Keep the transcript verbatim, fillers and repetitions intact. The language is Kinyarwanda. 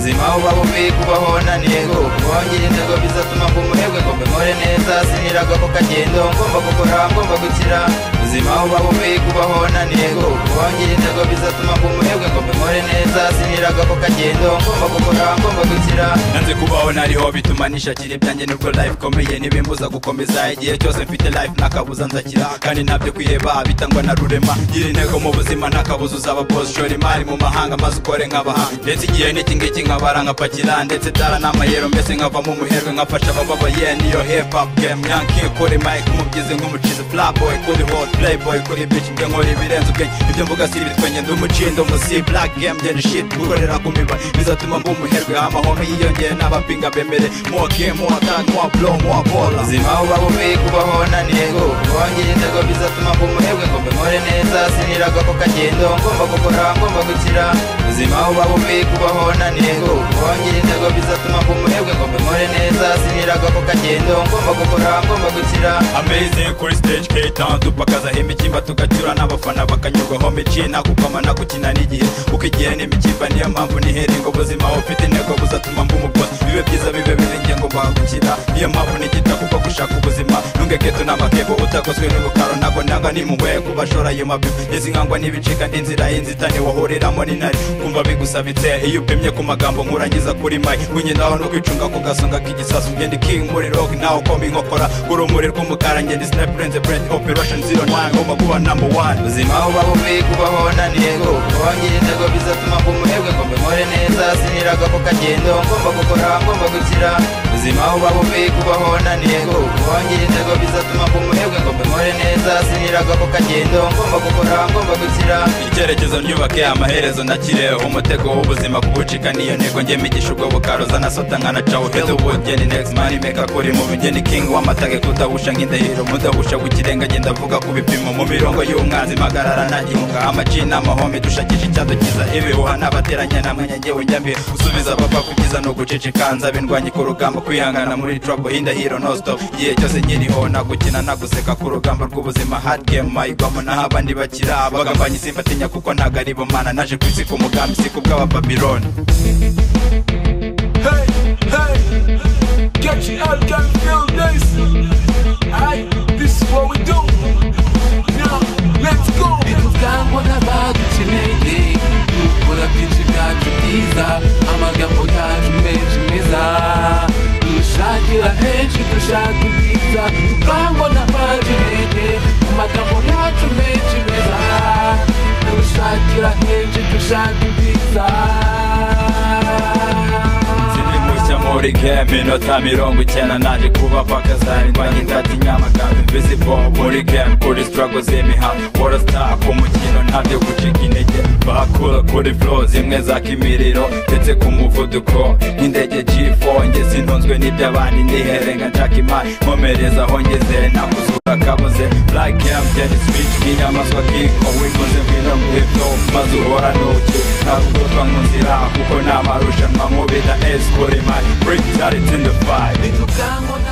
ubuzima buba bubi kubaho naniego kubongera intego bizatuma mba umuherwe ngo mbikore neza siniraga ko kagendo ngomba gukora ngomba gukira ubuzima buba bubi kubaho naniego kubongera intego bizatuma mba umuherwe ngo mbikore neza siniraga ko kagendo ngomba gukora ngomba gukira nanze kubaho nariho bituma nishakira ibyanjye nubwo life komeye nibimbuza gukomeza igihe cyose mfite life nakabuza nzakira kandi ntabyo kwiheba bitangwa na rurema gira intego mu buzima nakabuza uzaba boss shora imari mu mahanga maze ukore nk'abaha ndetse igihe n'iki ngiki nkabara nkapakira ndetse tara n'amayero mbese nkavamo umuherwe nkafasha abababaye niyo hip hop game yankiye kuri mic umubyizi nk'umucizi flyboy kuri hot playboy kuri bitch mbe nkora ibirenze ubwenge ibyo mvuga si ibitwenye ndi umucindo musi black game ngende shit gukorera ku miba bizatuma mba umuherwe amahome yiyongeye n'abapinga bemere more game more attack more blow more ball ubuzima buba bubi kubaho naniego kubongera intego bizatuma mba umuherwe ngo mbikore neza siniraga ko kagendo ngomba gukora ngomba gukira ubuzima buba bubi kubaho naniego kubongera intego bizatuma mba umuherwe ngo mbikore neza siniraga ko kagendo ngomba gukora ngomba gukira amazing kuri stage K-Town tupakaza imikimba tugacyura n'abafana bakanyurwaho mikina kukamana gukina n'igihe kuko igihe n'imikimba niyo mpamvu nihere ngo ubuzima ufite intego buzatuma mba umukozi bibe byiza bibe biringe ngo mbagukira niyo mpamvu nigita kuko gushaka ubuzima ntungeketo n'amakebo utakozwe n'ubukaro ntago ndanga nimuwe kubashora ayo mabibu izi nkangwa n'ibicika n'inzira y'inzitane wahuriramo n'intare kumva bigusabitse iyo upimye ku magambo nkurangiza kuri mai winyendaho no kwicunga ku gasonga k'igisasu ngende king muri rock naho komi nkokora urumuri rw'umukara ngende sniper and the brand operation zero one ngomba kuba number one ubuzima buba bubi kubaho naniego kubongera intego bizatuma mba umuherwe ngo mbikore neza siniraga ko kagendo ngomba gukora ngomba gukira ubuzima buba bubi kubaho naniego kubongera intego bizatuma mba umuherwe ngo mbikore neza siniraga ko kagendo ngomba gukora ngomba gukira icyerekezo nyubake amaherezo nakireho umutego w'ubuzima kubucika niyo ntego njye migisha ubwo bukaroza nasota nkanacaho hello geni next man maker kuri mu bigeni king w'amatage kudahusha nk'indahiro mudahusha gukirenga genda vuga ku bipimo mu mirongo y'umwanzi magarara nagimuka amacina amahome dushakisha icyadukiza ibihuha n'abateranya namwe ngewe njyambi usubiza abapfa kugiza no guceceka nzabe ndwanye ku rugamba kwihangana muri trouble hindahiro no stop igihe cyose nkiriho nagukina naguseka ku rugamba rw'ubuzima hard game mayigwamo naho abandi bakira abagambanye simbatinya kuko ntago ari bo mana naje ku isi ku mugambi si ku bw'abababiloni Hey, hey, get you out, can feel this. Aye, this is what we do. Now, let's go. Bitugangwa n'abadukeneye dukora byinshi byacu byiza amagambo yacu menshi meza dushakira henshi dushaka ubwiza tugangwa n'abadukeneye amagambo yacu menshi meza dushakira henshi dushaka ubwiza muri game inota mirongo icyenda naje kuba pakazari ndwanye ndatinya amagambo invisible muri game kuri struggle z'imihanda wora star ku mukino ntabyo gucika intege bakura kuri flow zimwe zaka imiriro ndetse ku muvuduko nk'indege G four nge sintunzwe n'iby'abandi ndiherenga nshaka imari nkomereza aho ngeze nakuzura kabuze black game geni speech nk'inyamaswa kiko wikoze ngwino muri flow maze uhora nuki nakugotwa mu nzira kuko nta marushanwa mu bita S kuri mari Brick that it's in the fight.